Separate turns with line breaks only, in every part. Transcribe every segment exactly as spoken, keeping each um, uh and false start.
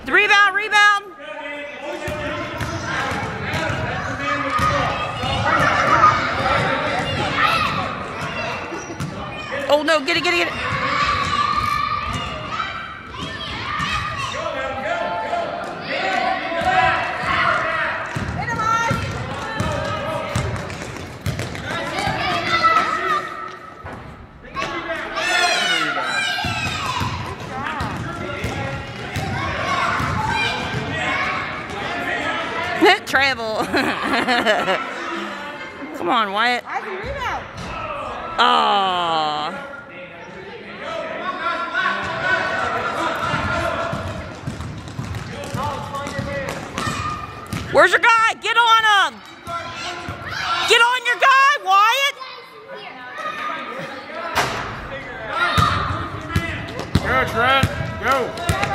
The rebound, rebound. Oh no, get it, get it, get it. Travel. Come on, Wyatt.
I can rebound.
Aww. Where's your guy? Get on him. Get on your guy, Wyatt.
Go, Trent. Go.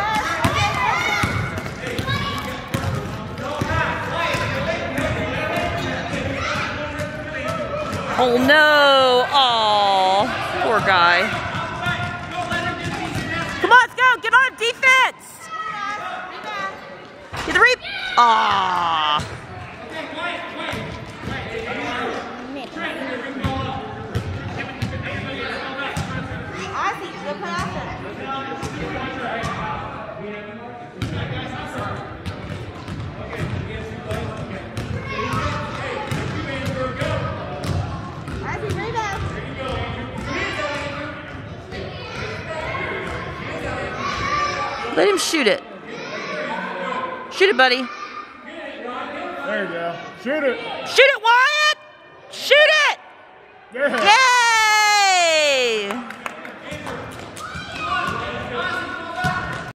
Oh no! Oh, poor guy. Come on, let's go! Get on defense! Get the re- Aww. Let him shoot it. Shoot it, buddy.
There you go. Shoot it.
Shoot it, Wyatt! Shoot it!
Yeah.
Yeah!